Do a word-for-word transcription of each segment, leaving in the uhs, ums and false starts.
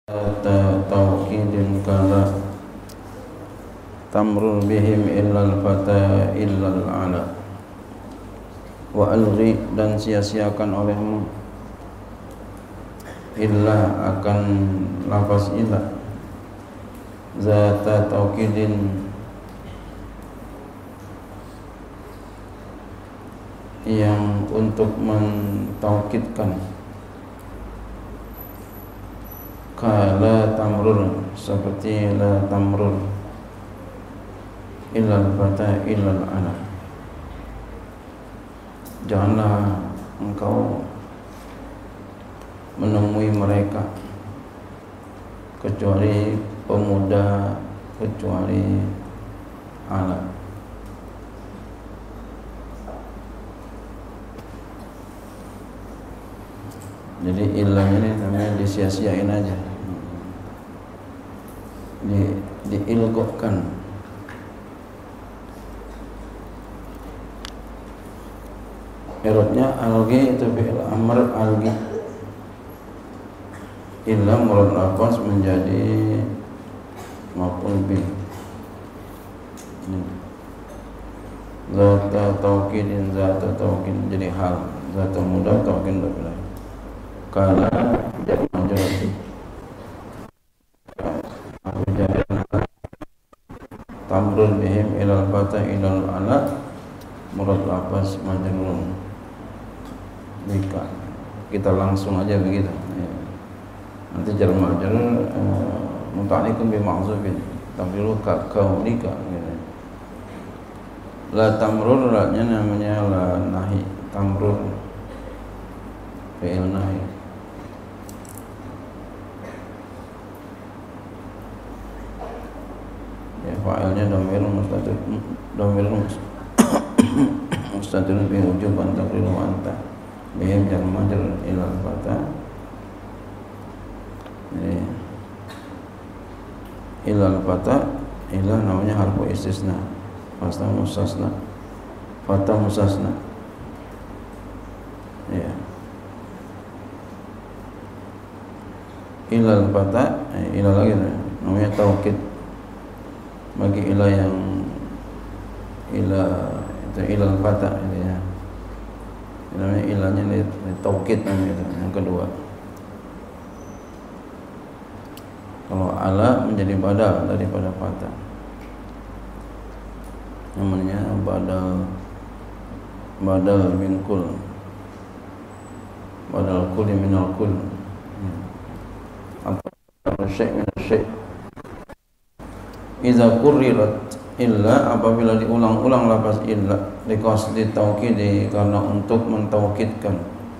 Tauhidin kala tamrul bihim illal fata illal ala wa alghi, dan sia-siakan olehmu illa akan lafaz illa zata taukidin yang untuk mentaukidkan, kala tamrul, seperti la tamrul illal fata illal ana. Janganlah engkau menemui mereka kecuali pemuda, kecuali anak. Jadi ilah ini namanya disia-siain aja, di diilgokkan. Irobnya algi itu fi'il amr algi. Illa murad lafaz menjadi maf'ul bih. Zata taukidin, zata taukid jadi hal, zata mudah taukid bila. Kala jadi majrur. Aku jadi tamrul bihim ilal fata ilal ala, murad lafaz majrur. Jika kita langsung aja begitu ya. Nanti jar majrur uh, muta'alliqun bi ma'zufin tamrilu ka kaulika gitu. La tamrur nya namanya la nahi, tamrur fi'il nahi. Ya fa'ilnya dhamir mustatir, dhamir mustatir bi wujub an taqriru anta bihim jar majrur ilal fata. Jadi ilal fata, ilah namanya harfu istisna, fata mustasna, fata mustasna ya. Ilal fata, eh, ilah lagi namanya taukid bagi ilah yang ilah itu ilal fata itu ya. Namanya ilahnya taukid namanya itu yang kedua. Kalau ala menjadi badal daripada fata, namanya badal, badal min kul, badal kuli minal kul, atau syai' min syai'. Iza kurrirat illa, apabila diulang-ulang lafaz illa liqasdi taukidi, karena untuk mentaukidkan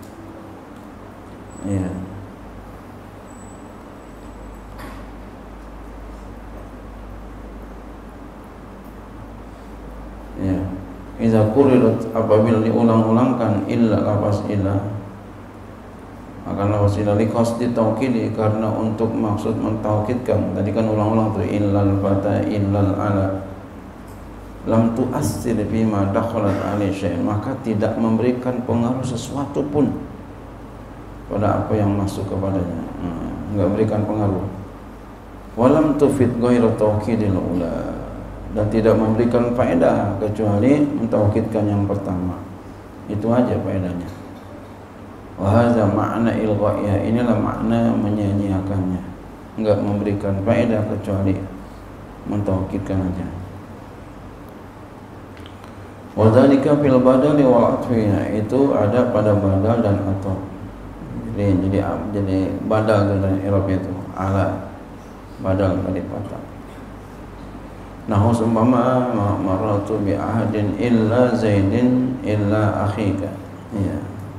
ya. Ya, iza kurirat, apabila diulang-ulangkan illa lafaz illa, akan lafaz illa liqasdi taukidi, karena untuk maksud mentaukidkan. Tadi kan ulang-ulang tuh illal fata illal ala, lam tu'assir bima dakhalat alaihi syai', maka tidak memberikan pengaruh sesuatu pun pada apa yang masuk kepadanya, hmm, enggak berikan pengaruh. Walam tufid ghairu taukidil ula, dan tidak memberikan faedah kecuali mentaukidkan yang pertama. Itu aja faedahnya. Wa hadza ma'na ilghaiha, inilah makna menyia-nyiakannya, enggak memberikan faedah kecuali mentaukidkan aja. Wa dzalika fil badali wal atfina, itu ada pada badal dan ataf. Jadi jadi jadi badal dan i'rab itu ala, badal dari fata. Nahu seumpama maratu bi ahadin illa zaidin illa akhika ya.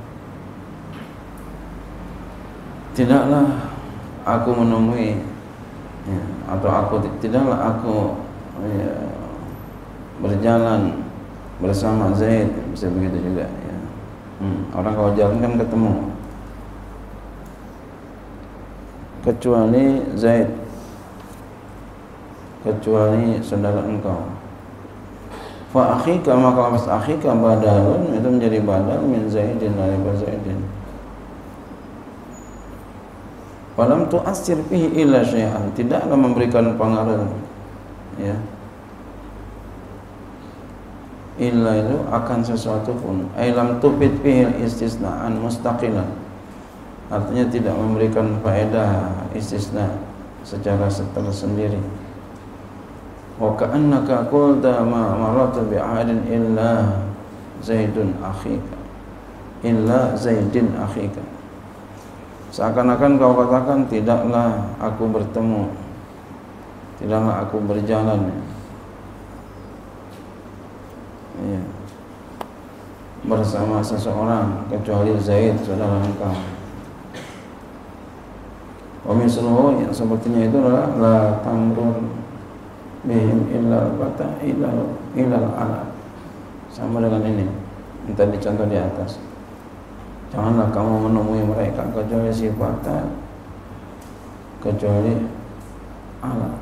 Tidaklah aku menemui ya, atau aku tidaklah aku ya, berjalan bersama Zaid, bisa begitu juga ya. Hmm, orang kalau jalan kan ketemu, kecuali Zaid, kecuali saudara engkau. Fa akhika, maka lafaz akhika badalun, itu menjadi badal min Zaidin dari Zaidin. falam tu'assir fihi illa syai'an, tidaklah memberikan pengaruh, ya, illa itu akan sesuatu pun, ay lam tufid fihi istisna'an mustaqilan, artinya tidak memberikan faedah istisna secara tersendiri. Wa ka'annaka qulta ma marata bi ahadin illa Zaidun akhika, illa Zaidin akhika, seakan-akan kau katakan tidaklah aku bertemu, tidaklah aku berjalan, ya, bersama seseorang kecuali Zaid saudara engkau. Wa misluhu, yang sepertinya itu adalah la tamrur bihim illa bata illa illa ala, sama dengan ini yang tadi contoh di atas. Janganlah kamu menemui mereka kecuali sifatnya, kecuali ala.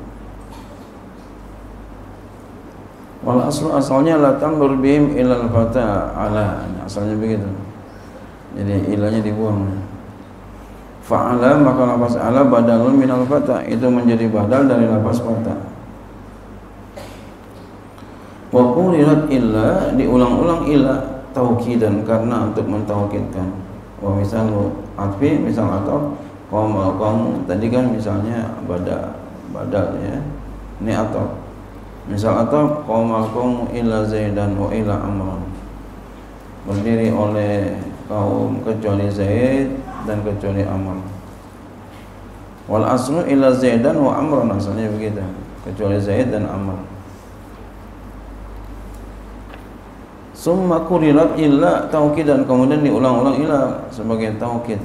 Wal aslu, asalnya la tamrur bihim illa fata ala, asalnya begitu. Jadi ilahnya dibuang. Fa'ala, maka lafaz ala badalun minal fata, itu menjadi badal dari lafaz fata. Wa qurirat illa, diulang-ulang illa taukidan, karena untuk mentaukidkan. Wa misalu atfi, misal atau qaum qaum, tadi kan misalnya badal badal ya, ini atau misal atau qaum qaum illa Zaidan wa illa Amran, berdiri oleh kaum kecuali Zaid dan kecuali Amr. Wal aslu illa Zaidan wa Amran, asalnya begitu, kecuali Zaid dan Amr. Summa kurirat illa taukidan, kemudian diulang-ulang illa sebagai taukid.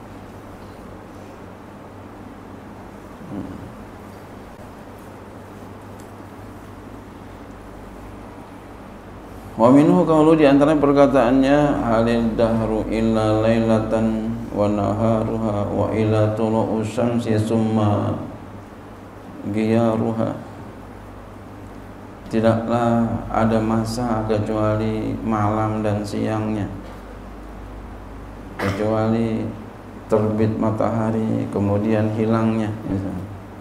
Wa minhu qawlu, di antara perkataannya, halil dahru illa lailatan wa naharuha wa illa tulu'u syamsi summa giyaruha, tidaklah ada masa kecuali malam dan siangnya, kecuali terbit matahari kemudian hilangnya, misalnya.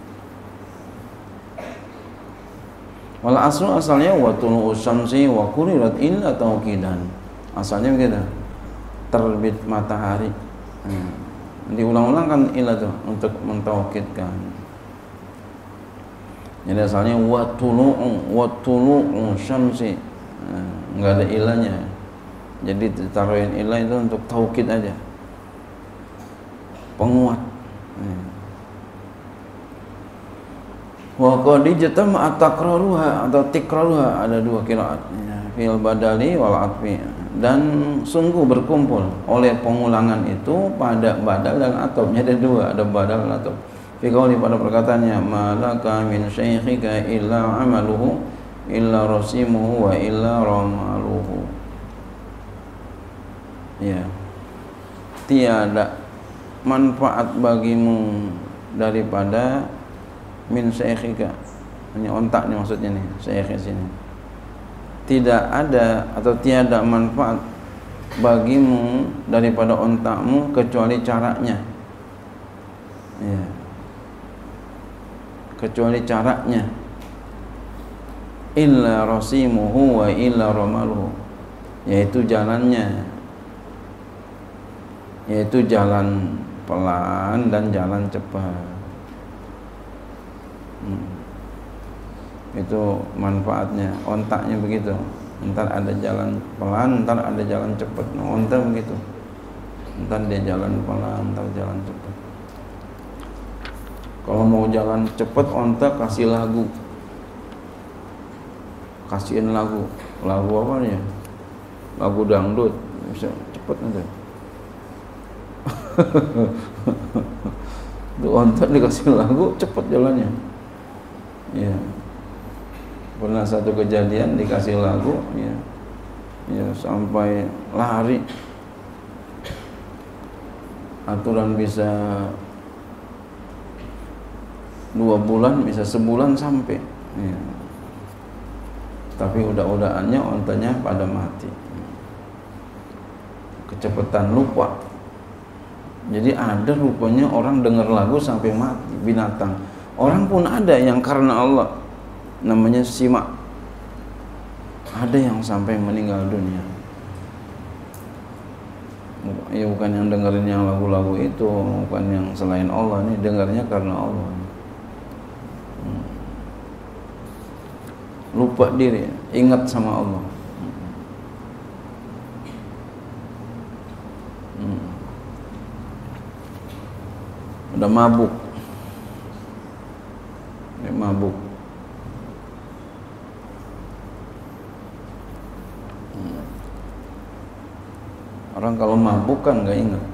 Wal aslu, asalnya wa tulu'u syamsi wa kurirat illa taukidan, asalnya begitu, terbit matahari. Hmm. Diulang-ulang kan illa tuh untuk mentaukidkan. Jadi asalnya wa tulu'u wa tulu'u syamsi, nah, enggak ada ilahnya. Jadi ditaruhin ilah itu untuk taukid aja, penguat. Wa qad jatama at-takraruha atau tikraruha, ada dua qiraat, fil badali wal atfi, dan sungguh berkumpul oleh pengulangan itu pada badal dan ataf. Ada dua, ada badal dan ataf. Fi qauli, pada perkataannya, malaka min syaikhika illa amaluhu illa rasimuhu wa illa ramaluhu, ya, tiada manfaat bagimu daripada min syaikhika, ini ontak nih maksudnya nih, syekh sini, tidak ada atau tiada manfaat bagimu daripada ontakmu kecuali caranya, ya, kecuali caranya, illa rasimuhu wa illa ramaluhu, yaitu jalannya, yaitu jalan pelan dan jalan cepat. hmm. Itu manfaatnya, ontaknya begitu, ntar ada jalan pelan, ntar ada jalan cepat. Nah, onta begitu, ntar dia jalan pelan, ntar jalan cepat. Kalau mau jalan cepat, onta kasih lagu, kasihin lagu, lagu apa nih? Lagu dangdut, bisa cepet nanti. Itu onta dikasih lagu, cepet jalannya. Ya, pernah satu kejadian dikasih lagu, ya, ya sampai lari. Aturan bisa dua bulan, bisa sebulan sampai, ya. Tapi udah-udahannya ontanya pada mati, kecepatan lupa, Jadi ada rupanya orang dengar lagu sampai mati, binatang. Orang pun ada yang karena Allah, namanya simak. Ada yang sampai meninggal dunia. Ya bukan yang dengerin yang lagu-lagu itu, bukan yang selain Allah, nih dengarnya karena Allah. Hmm. Lupa diri, ingat sama Allah. Hmm. Udah mabuk, dia mabuk. Hmm. Orang kalau mabuk kan nggak ingat.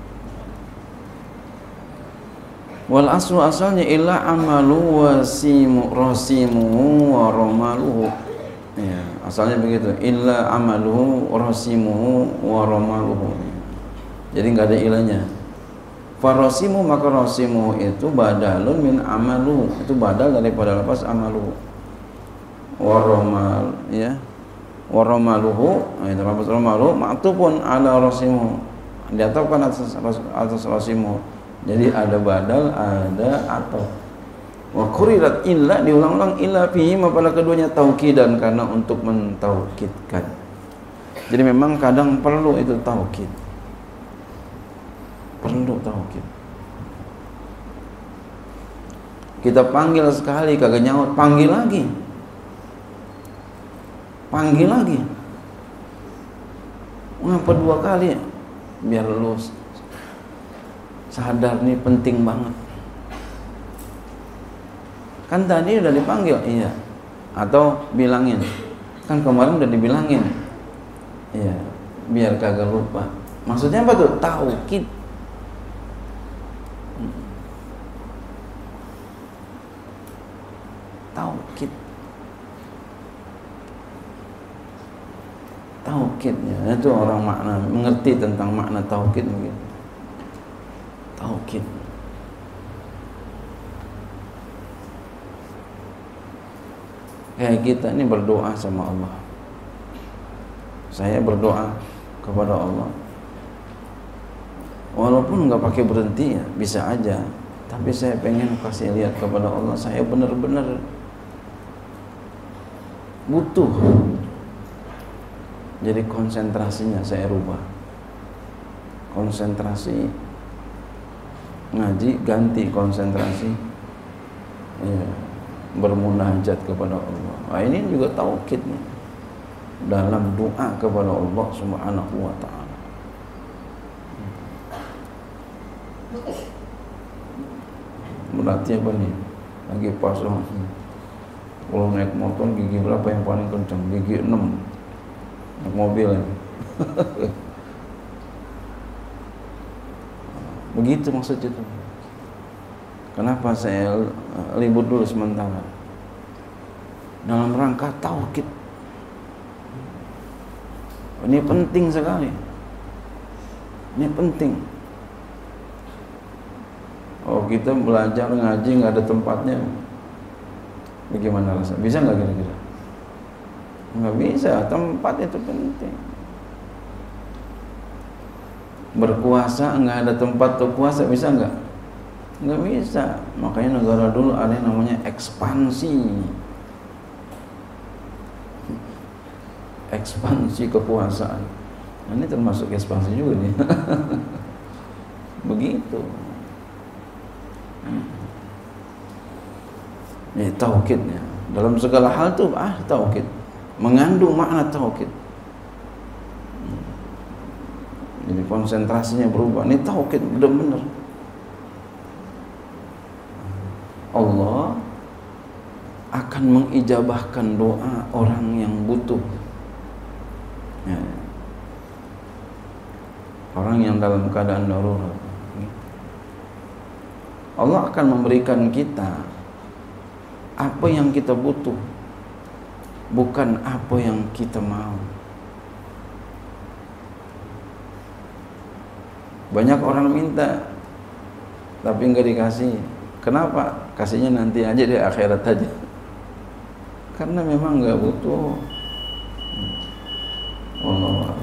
Wal aslu asalnya illa amalu wasimu rasimuhu wa romaluhu. Ya, asalnya begitu. Illa amaluhu rasimuhu wa romaluhu. Jadi nggak ada ilahnya. Farasimu maka rasimu itu badalun min amalu, itu badal daripada lafaz amalu. Waromal ya, waromaluhu, itu lafaz romalu ma'tufun ala rasimu, diatofkan atas atas rasimu. Jadi ada badal, ada atau. Wa kurirat illa, diulang-ulang illa fihi pada keduanya taukidan, karena untuk mentaukidkan. Jadi memang kadang perlu itu taukid. Perlu taukid. Kita panggil sekali kagak nyaut, panggil lagi. Panggil lagi. Ngapa dua kali? Biar lu sadar nih penting banget. Kan tadi udah dipanggil, iya. Atau bilangin. Kan kemarin udah dibilangin. Iya, biar kagak lupa. Maksudnya apa tuh? Taukid. Taukid, taukidnya itu orang makna mengerti tentang makna taukid begitu. Taukid. Kayak kita ini berdoa sama Allah. Saya berdoa kepada Allah. Walaupun nggak pakai berhenti ya, bisa aja. Tapi saya pengen kasih lihat kepada Allah, saya benar-benar butuh. Jadi konsentrasinya saya rubah. Konsentrasi ngaji ganti konsentrasi ya, bermunajat kepada Allah. Nah, ini juga taukid nih dalam doa kepada Allah Subhanahu wa taala. Berarti apa nih? Lagi pasang. Kalau naik motor gigi berapa yang paling kencang? Gigi enam. Naik mobil ya. Begitu maksudnya itu. Kenapa saya libur dulu sementara? Dalam rangka taukid. Ini penting sekali. Ini penting. Oh, kita belajar ngaji nggak ada tempatnya. Bagaimana rasa? Bisa nggak kira-kira? Nggak bisa, tempat itu penting. Berpuasa nggak ada tempat untuk puasa, bisa nggak? Nggak bisa. Makanya negara dulu ada yang namanya ekspansi. Ekspansi kekuasaan. Nah, ini termasuk ekspansi juga nih. Begitu. Ini taukidnya dalam segala hal tuh ah taukid mengandung makna taukid. Jadi konsentrasinya berubah. Ini taukid benar-benar. Allah akan mengijabahkan doa orang yang butuh. Ya. Orang yang dalam keadaan darurat. Allah akan memberikan kita apa yang kita butuh, bukan apa yang kita mau. Banyak orang minta tapi nggak dikasih. Kenapa? Kasihnya nanti aja di akhirat aja. Karena memang nggak butuh. Allah